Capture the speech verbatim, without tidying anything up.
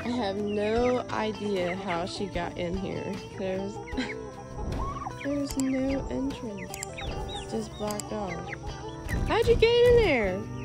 I have no idea how she got in here. There's there's no entrance. It's just blocked off. How'd you get in there?